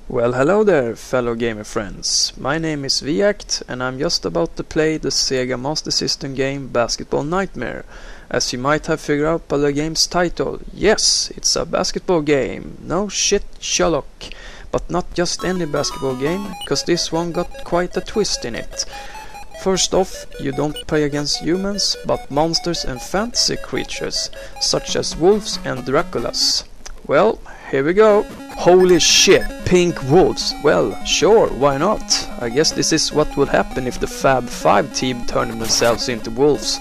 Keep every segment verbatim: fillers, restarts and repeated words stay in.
Well, hello there, fellow gamer friends. My name is Viact, and I'm just about to play the Sega Master System game Basketball Nightmare. As you might have figured out by the game's title, yes, it's a basketball game. No shit, Sherlock. But not just any basketball game, cause this one got quite a twist in it. First off, you don't play against humans, but monsters and fantasy creatures, such as wolves and Draculas. Well, here we go. Holy shit, pink wolves. Well, sure, why not? I guess this is what would happen if the Fab Five team turned themselves into wolves.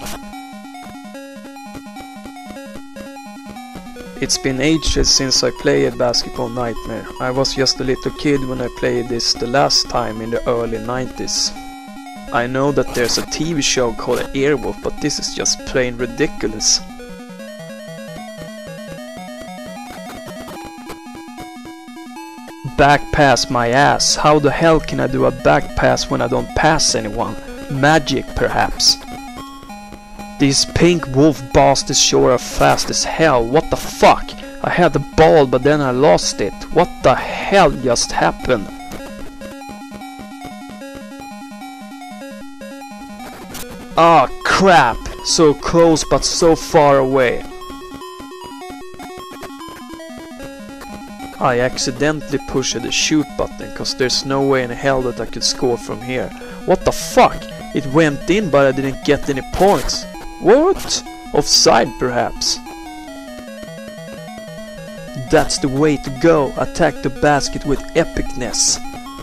It's been ages since I played Basketball Nightmare. I was just a little kid when I played this the last time in the early nineties. I know that there's a T V show called Airwolf, but this is just plain ridiculous. Back pass my ass. How the hell can I do a back pass when I don't pass anyone? Magic, perhaps. These pink wolf bastards sure are fast as hell. What the fuck? I had the ball but then I lost it. What the hell just happened? Ah, crap. So close but so far away. I accidentally pushed the shoot button, cause there's no way in hell that I could score from here. What the fuck? It went in but I didn't get any points. What? Offside perhaps? That's the way to go. Attack the basket with epicness.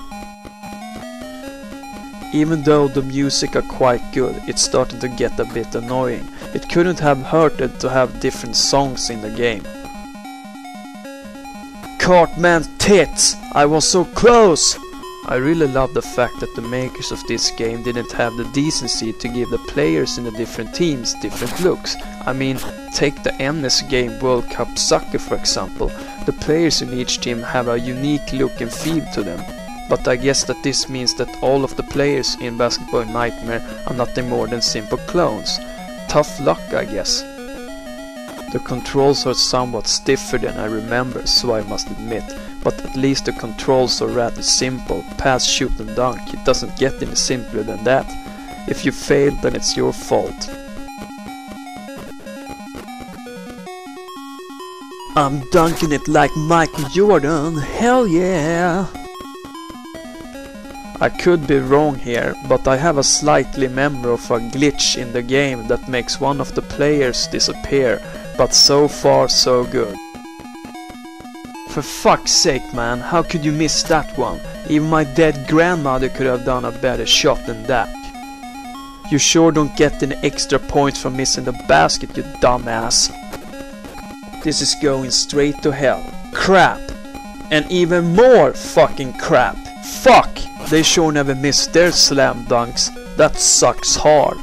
Even though the music are quite good, it's starting to get a bit annoying. It couldn't have hurted to have different songs in the game. Cartman's tits! I was so close! I really love the fact that the makers of this game didn't have the decency to give the players in the different teams different looks. I mean, take the N S Game World Cup Soccer for example. The players in each team have a unique look and feel to them. But I guess that this means that all of the players in Basketball Nightmare are nothing more than simple clones. Tough luck, I guess. The controls are somewhat stiffer than I remember, so I must admit, but at least the controls are rather simple. Pass, shoot and dunk. It doesn't get any simpler than that. If you fail, then it's your fault. I'm dunking it like Michael Jordan, hell yeah! I could be wrong here, but I have a slightly memory of a glitch in the game that makes one of the players disappear, but so far so good. For fuck's sake, man, how could you miss that one? Even my dead grandmother could have done a better shot than that. You sure don't get any extra points for missing the basket, you dumbass. This is going straight to hell. Crap! And even more fucking crap! Fuck! They sure never miss their slam dunks. That sucks hard.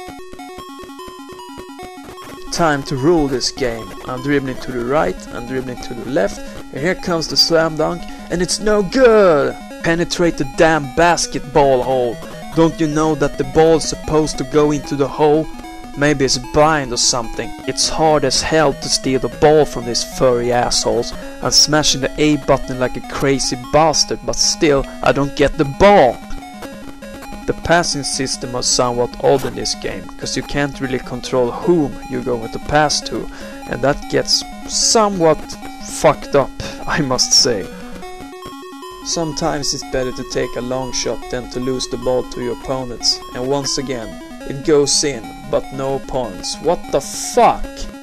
Time to rule this game. I'm dribbling to the right, I'm dribbling to the left, and here comes the slam dunk, and it's no good! Penetrate the damn basketball hole. Don't you know that the ball's supposed to go into the hole? Maybe it's blind or something. It's hard as hell to steal the ball from these furry assholes. I'm smashing the A button like a crazy bastard, but still I don't get the ball. The passing system is somewhat odd in this game, because you can't really control whom you're going to pass to, and that gets somewhat fucked up, I must say. Sometimes it's better to take a long shot than to lose the ball to your opponents, and once again, it goes in, but no points. What the fuck?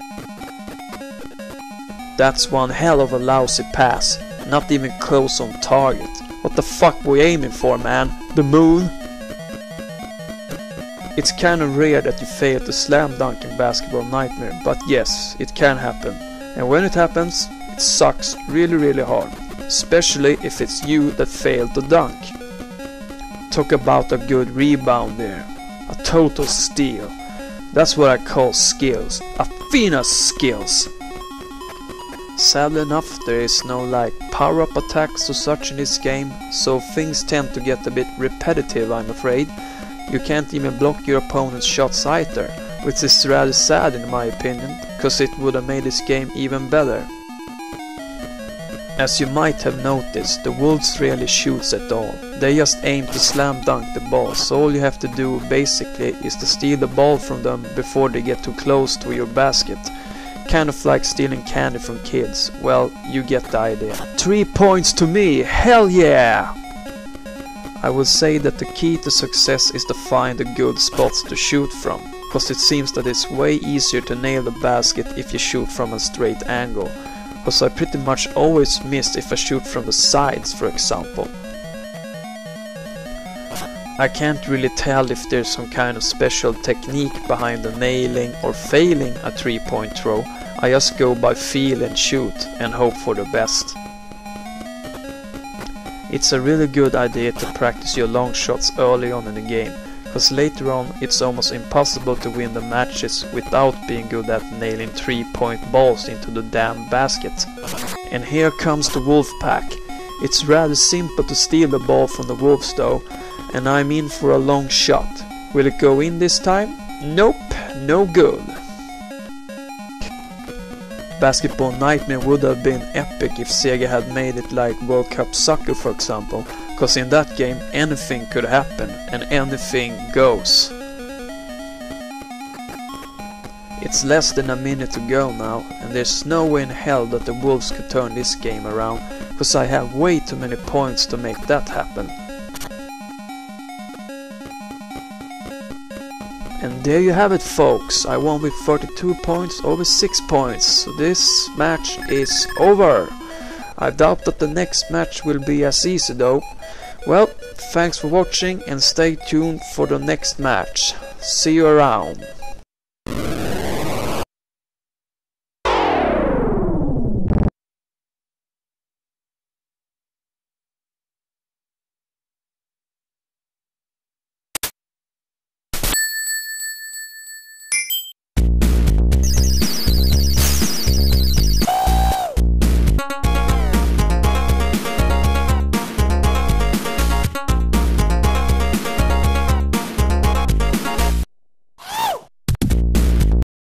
That's one hell of a lousy pass, not even close on target. What the fuck we aiming for, man? The moon? It's kinda rare that you fail to slam dunk in Basketball Nightmare, but yes, it can happen. And when it happens, it sucks really really hard. Especially if it's you that failed to dunk. Talk about a good rebound there. A total steal. That's what I call skills. Athena's skills. Sadly enough, there is no like power-up attacks or such in this game, so things tend to get a bit repetitive, I'm afraid. You can't even block your opponent's shots either, which is rather sad in my opinion, because it would have made this game even better. As you might have noticed, the Wolves rarely shoots at all. They just aim to slam dunk the ball, so all you have to do basically is to steal the ball from them before they get too close to your basket. Kind of like stealing candy from kids. Well, you get the idea. Three points to me, hell yeah! I will say that the key to success is to find the good spots to shoot from, because it seems that it's way easier to nail the basket if you shoot from a straight angle. Because I pretty much always miss if I shoot from the sides, for example. I can't really tell if there's some kind of special technique behind the nailing or failing a three-point throw. I just go by feel and shoot and hope for the best. It's a really good idea to practice your long shots early on in the game, because later on it's almost impossible to win the matches without being good at nailing three-point balls into the damn basket. And here comes the Wolf Pack. It's rather simple to steal the ball from the Wolves though, and I'm in for a long shot. Will it go in this time? Nope, no good. Basketball Nightmare would have been epic if Sega had made it like World Cup Soccer, for example, because in that game anything could happen and anything goes. It's less than a minute to go now, and there's no way in hell that the Wolves could turn this game around, because I have way too many points to make that happen. And there you have it, folks. I won with thirty-two points over six points, so this match is over. I doubt that the next match will be as easy though. Well, thanks for watching and stay tuned for the next match. See you around.